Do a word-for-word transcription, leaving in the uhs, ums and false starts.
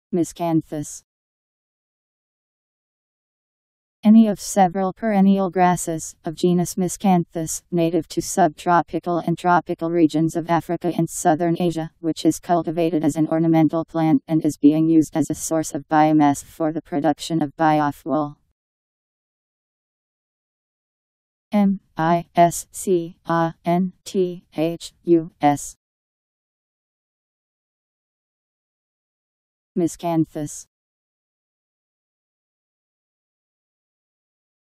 Miscanthus. Any of several perennial grasses, of genus Miscanthus, native to subtropical and tropical regions of Africa and southern Asia, which is cultivated as an ornamental plant and is being used as a source of biomass for the production of biofuel. M I S C A N T H U S. Miscanthus.